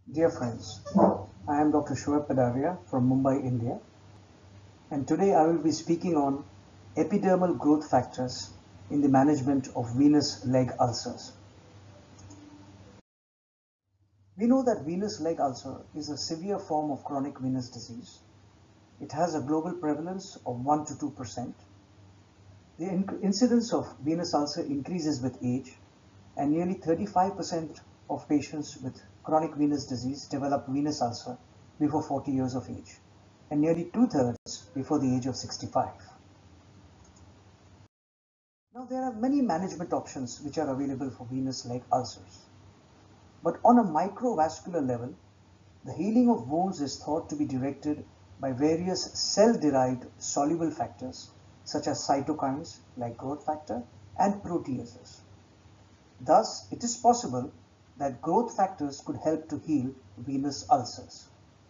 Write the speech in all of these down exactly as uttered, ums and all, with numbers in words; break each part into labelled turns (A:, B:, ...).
A: Dear friends, I am Doctor Shoaib Padaria from Mumbai, India, and today I will be speaking on epidermal growth factors in the management of venous leg ulcers. We know that venous leg ulcer is a severe form of chronic venous disease. It has a global prevalence of one to two percent. The incidence of venous ulcer increases with age, and nearly thirty-five percent of patients with chronic venous disease develop venous ulcer before forty years of age, and nearly two-thirds before the age of sixty-five. Now, there are many management options which are available for venous leg ulcers. But on a microvascular level, the healing of wounds is thought to be directed by various cell-derived soluble factors such as cytokines like growth factor and proteases. Thus, it is possible that growth factors could help to heal venous ulcers.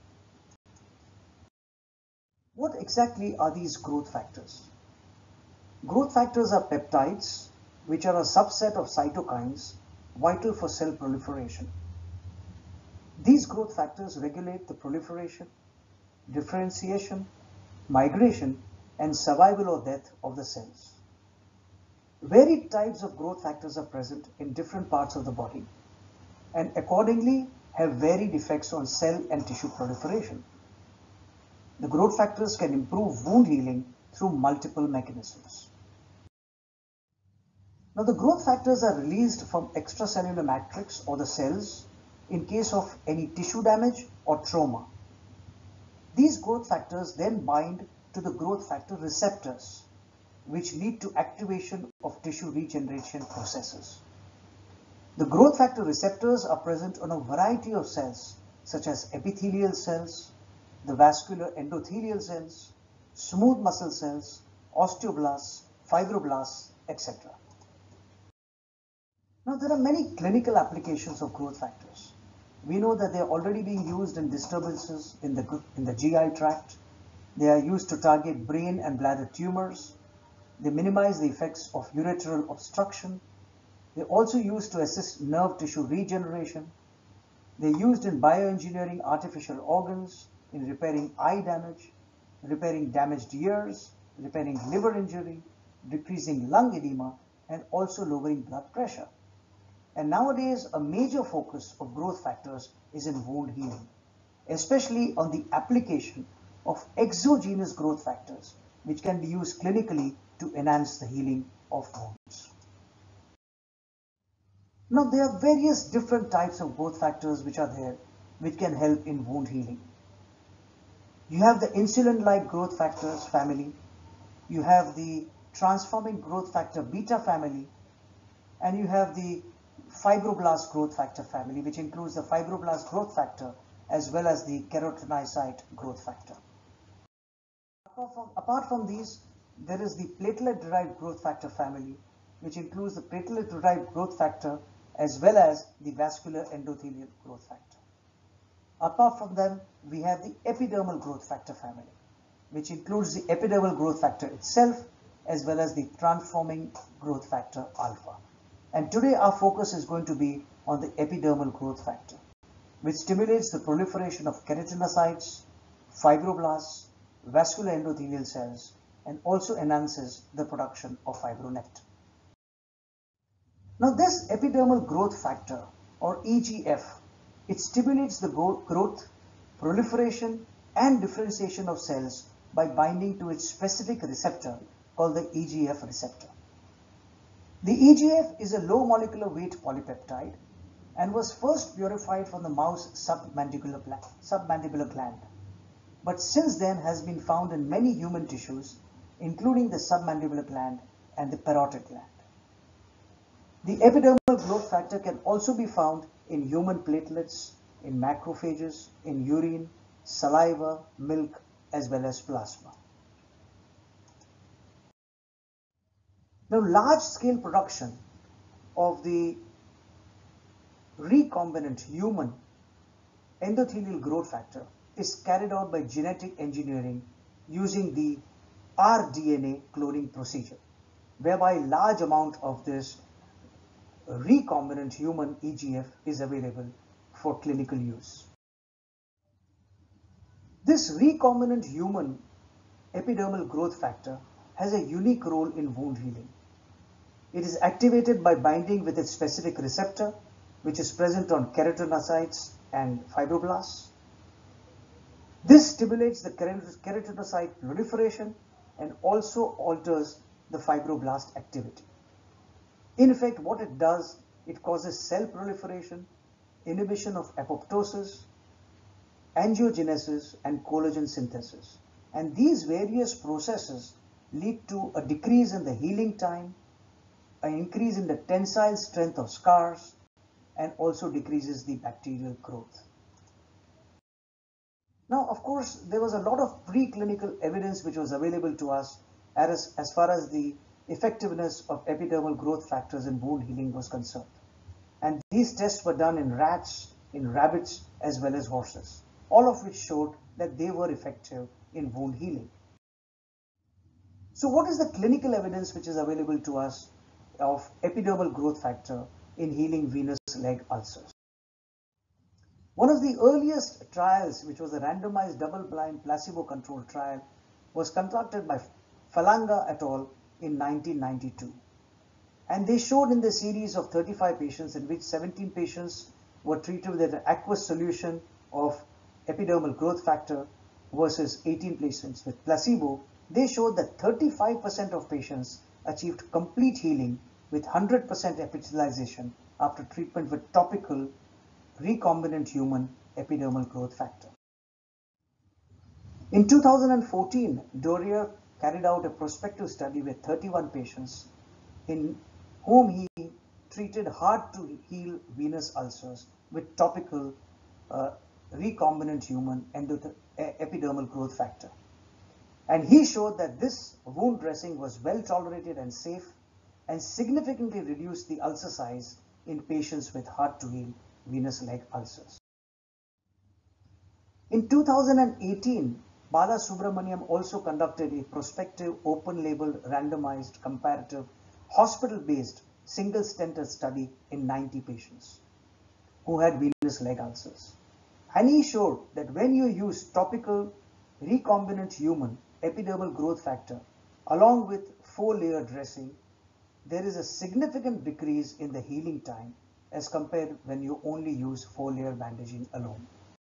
A: What exactly are these growth factors? Growth factors are peptides, which are a subset of cytokines vital for cell proliferation. These growth factors regulate the proliferation, differentiation, migration, and survival or death of the cells. Varied types of growth factors are present in different parts of the body and accordingly have varied effects on cell and tissue proliferation. The growth factors can improve wound healing through multiple mechanisms. Now, the growth factors are released from extracellular matrix or the cells in case of any tissue damage or trauma. These growth factors then bind to the growth factor receptors, which lead to activation of tissue regeneration processes. The growth factor receptors are present on a variety of cells such as epithelial cells, the vascular endothelial cells, smooth muscle cells, osteoblasts, fibroblasts, et cetera. Now, there are many clinical applications of growth factors. We know that they are already being used in disturbances in the, in the G I tract. They are used to target brain and bladder tumors. They minimize the effects of ureteral obstruction. They're also used to assist nerve tissue regeneration. They're used in bioengineering artificial organs, in repairing eye damage, repairing damaged ears, repairing liver injury, decreasing lung edema, and also lowering blood pressure. And nowadays, a major focus of growth factors is in wound healing, especially on the application of exogenous growth factors, which can be used clinically to enhance the healing of wounds. Now, there are various different types of growth factors which are there, which can help in wound healing. You have the insulin-like growth factors family, you have the transforming growth factor beta family, and you have the fibroblast growth factor family, which includes the fibroblast growth factor as well as the keratinocyte growth factor. Apart from, apart from these, there is the platelet-derived growth factor family, which includes the platelet-derived growth factor as well as the vascular endothelial growth factor. Apart from them, we have the epidermal growth factor family, which includes the epidermal growth factor itself as well as the transforming growth factor alpha. And today our focus is going to be on the epidermal growth factor, which stimulates the proliferation of keratinocytes, fibroblasts, vascular endothelial cells, and also enhances the production of fibronectin. Now, this epidermal growth factor, or E G F, it stimulates the growth, proliferation, and differentiation of cells by binding to its specific receptor called the E G F receptor. The E G F is a low molecular weight polypeptide and was first purified from the mouse submandibular, submandibular gland, but since then has been found in many human tissues, including the submandibular gland and the parotid gland. The epidermal growth factor can also be found in human platelets, in macrophages, in urine, saliva, milk, as well as plasma. Now, large-scale production of the recombinant human endothelial growth factor is carried out by genetic engineering using the R D N A cloning procedure, whereby large amount of this recombinant human E G F is available for clinical use. This recombinant human epidermal growth factor has a unique role in wound healing. It is activated by binding with its specific receptor, which is present on keratinocytes and fibroblasts. This stimulates the keratinocyte proliferation and also alters the fibroblast activity. In effect, what it does, it causes cell proliferation, inhibition of apoptosis, angiogenesis, and collagen synthesis. And these various processes lead to a decrease in the healing time, an increase in the tensile strength of scars, and also decreases the bacterial growth. Now, of course, there was a lot of preclinical evidence which was available to us as, as far as the effectiveness of epidermal growth factors in wound healing was concerned. And these tests were done in rats, in rabbits, as well as horses, all of which showed that they were effective in wound healing. So what is the clinical evidence which is available to us of epidermal growth factor in healing venous leg ulcers? One of the earliest trials, which was a randomized double-blind placebo-controlled trial, was conducted by Falanga et al. In nineteen ninety-two. And they showed in the series of thirty-five patients, in which seventeen patients were treated with an aqueous solution of epidermal growth factor versus eighteen patients with placebo, they showed that thirty-five percent of patients achieved complete healing with one hundred percent epithelialization after treatment with topical recombinant human epidermal growth factor. In two thousand fourteen, Dorier carried out a prospective study with thirty-one patients in whom he treated hard to heal venous ulcers with topical uh, recombinant human epidermal growth factor. And he showed that this wound dressing was well tolerated and safe and significantly reduced the ulcer size in patients with hard to heal venous leg ulcers. In two thousand eighteen, Bala Subramaniam also conducted a prospective open-label randomized comparative hospital-based single-center study in ninety patients who had venous leg ulcers. And he showed that when you use topical recombinant human epidermal growth factor along with four-layer dressing, there is a significant decrease in the healing time as compared when you only use four-layer bandaging alone.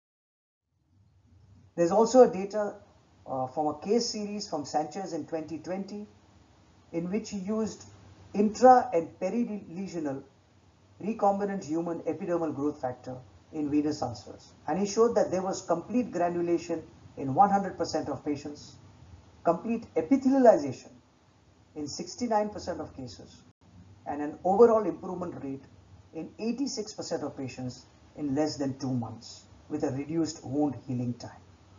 A: There's also a data uh, from a case series from Sanchez in twenty twenty in which he used intra and perilesional recombinant human epidermal growth factor in venous ulcers. And he showed that there was complete granulation in one hundred percent of patients, complete epithelialization in sixty-nine percent of cases, and an overall improvement rate in eighty-six percent of patients in less than two months with a reduced wound healing time.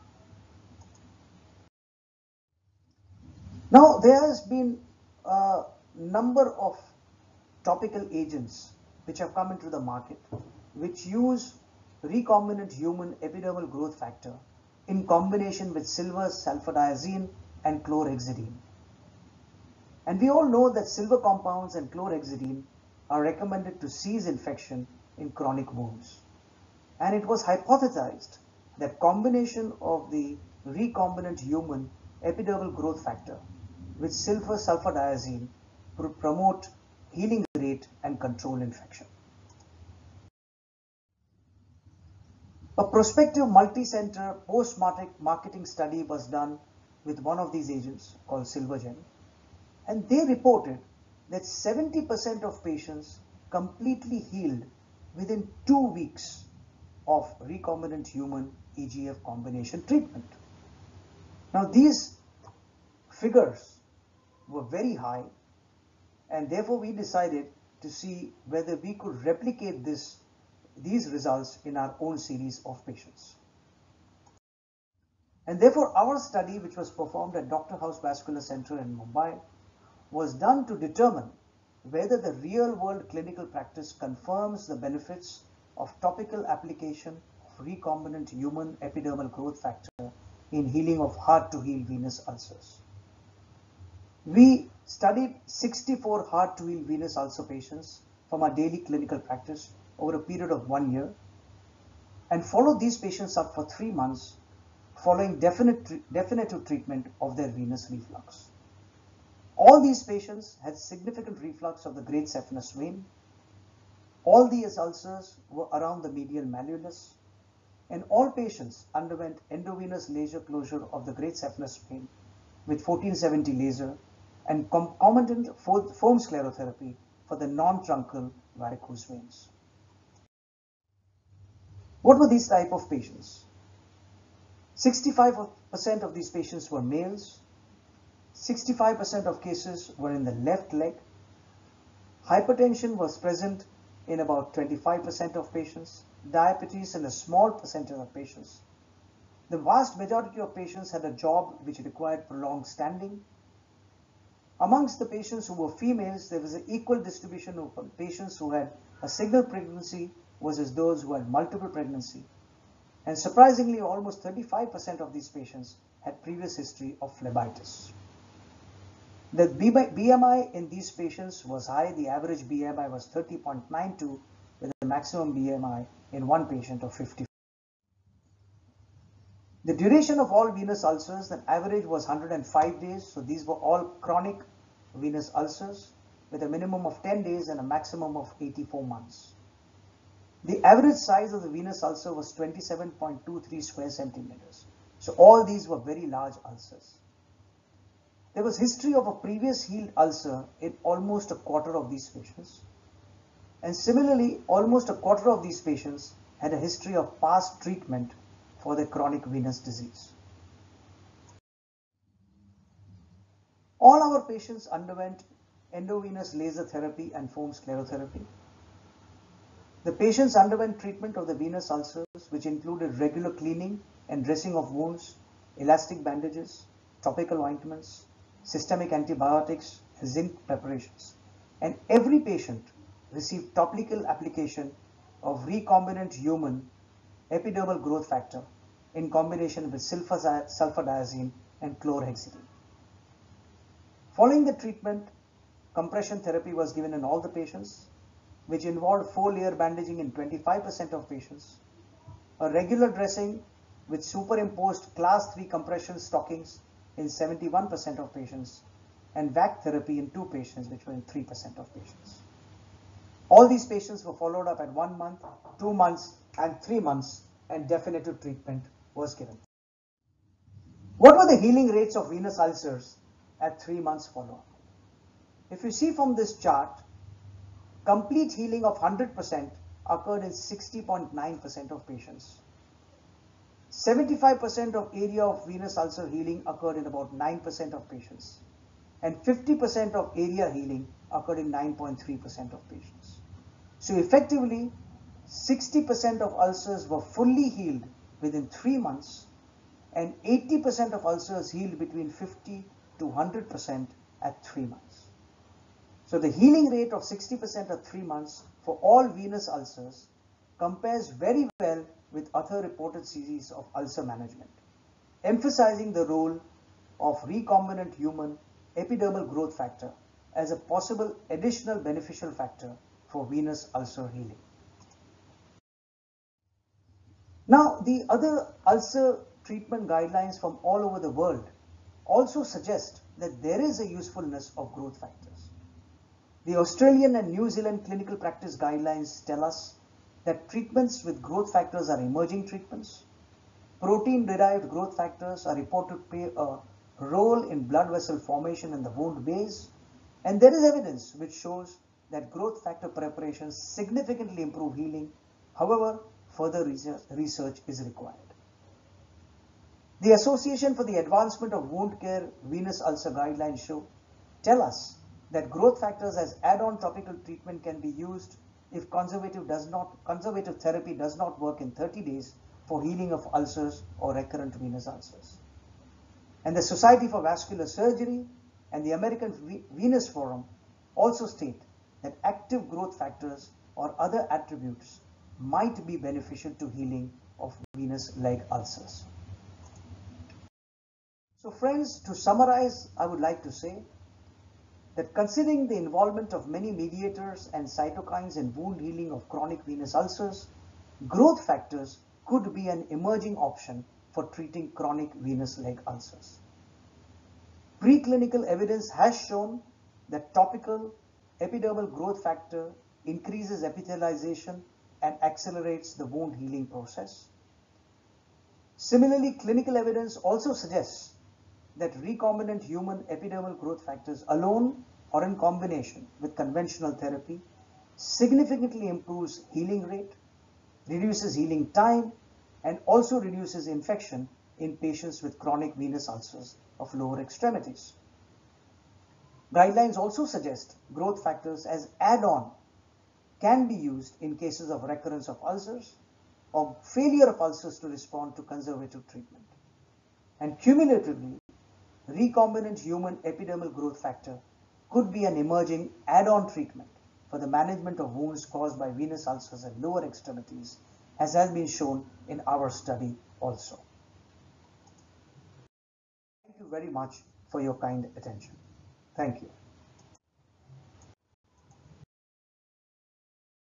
A: Now, there has been a number of topical agents which have come into the market which use recombinant human epidermal growth factor in combination with silver sulfadiazine and chlorhexidine. And we all know that silver compounds and chlorhexidine are recommended to cease infection in chronic wounds. And it was hypothesized that combination of the recombinant human epidermal growth factor with silver sulfadiazine would promote healing rate and control infection. A prospective multi-center post-marketing study was done with one of these agents called Silvergen, and they reported that seventy percent of patients completely healed within two weeks of recombinant human E G F combination treatment. Now, these figures were very high, and therefore we decided to see whether we could replicate this, these results in our own series of patients. And therefore our study, which was performed at Doctor House Vascular Center in Mumbai, was done to determine whether the real-world clinical practice confirms the benefits of topical application of recombinant human epidermal growth factor in healing of hard-to-heal venous ulcers. We studied sixty-four hard-to-heal venous ulcer patients from our daily clinical practice over a period of one year, and followed these patients up for three months following definite, definitive treatment of their venous reflux. All these patients had significant reflux of the great saphenous vein. All these ulcers were around the medial malleolus, and all patients underwent endovenous laser closure of the great saphenous vein with fourteen seventy laser and concomitant foam sclerotherapy for the non-truncal varicose veins. What were these type of patients? sixty-five percent of these patients were males. sixty-five percent of cases were in the left leg. Hypertension was present in about twenty-five percent of patients. Diabetes in a small percentage of patients. The vast majority of patients had a job which required prolonged standing. Amongst the patients who were females, there was an equal distribution of patients who had a single pregnancy versus those who had multiple pregnancy. And surprisingly, almost thirty-five percent of these patients had previous history of phlebitis. The B M I in these patients was high. The average B M I was thirty point nine two with a maximum B M I in one patient of fifty. The duration of all venous ulcers, the average was one hundred five days. So these were all chronic venous ulcers with a minimum of ten days and a maximum of eighty-four months. The average size of the venous ulcer was twenty-seven point two three square centimeters. So all these were very large ulcers. There was history of a previous healed ulcer in almost a quarter of these patients. And similarly, almost a quarter of these patients had a history of past treatment for their chronic venous disease. All our patients underwent endovenous laser therapy and foam sclerotherapy. The patients underwent treatment of the venous ulcers, which included regular cleaning and dressing of wounds, elastic bandages, topical ointments, systemic antibiotics, and zinc preparations. And every patient received topical application of recombinant human epidermal growth factor in combination with sulfadiazine and chlorhexidine. Following the treatment, compression therapy was given in all the patients, which involved four-layer bandaging in twenty-five percent of patients, a regular dressing with superimposed class three compression stockings in seventy-one percent of patients, and V A C therapy in two patients, which were in three percent of patients. All these patients were followed up at one month, two months, and three months, and definitive treatment was given. What were the healing rates of venous ulcers at three months follow-up? If you see from this chart, complete healing of one hundred percent occurred in sixty point nine percent of patients. seventy-five percent of area of venous ulcer healing occurred in about nine percent of patients, and fifty percent of area healing occurred in nine point three percent of patients. So effectively, sixty percent of ulcers were fully healed within three months, and eighty percent of ulcers healed between fifty to one hundred percent at three months. So the healing rate of sixty percent at three months for all venous ulcers compares very well with other reported series of ulcer management, emphasizing the role of recombinant human epidermal growth factor as a possible additional beneficial factor for venous ulcer healing. Now, the other ulcer treatment guidelines from all over the world also suggest that there is a usefulness of growth factors. The Australian and New Zealand clinical practice guidelines tell us that treatments with growth factors are emerging treatments. Protein-derived growth factors are reported to play a role in blood vessel formation in the wound base, and there is evidence which shows that growth factor preparations significantly improve healing. However, further research is required. The Association for the Advancement of Wound Care Venous Ulcer Guidelines show tell us that growth factors as add-on topical treatment can be used if conservative does not conservative therapy does not work in thirty days for healing of ulcers or recurrent venous ulcers. And the Society for Vascular Surgery and the American Venous Forum also state that active growth factors or other attributes might be beneficial to healing of venous leg ulcers. So friends, to summarize, I would like to say that considering the involvement of many mediators and cytokines in wound healing of chronic venous ulcers, growth factors could be an emerging option for treating chronic venous leg ulcers. Preclinical evidence has shown that topical epidermal growth factor increases epithelialization and accelerates the wound healing process. Similarly, clinical evidence also suggests that recombinant human epidermal growth factors alone or in combination with conventional therapy significantly improves healing rate, reduces healing time, and also reduces infection in patients with chronic venous ulcers of lower extremities. Guidelines also suggest growth factors as add-on can be used in cases of recurrence of ulcers or failure of ulcers to respond to conservative treatment. And cumulatively, recombinant human epidermal growth factor could be an emerging add-on treatment for the management of wounds caused by venous ulcers at lower extremities, as has been shown in our study also. Thank you very much for your kind attention. Thank you.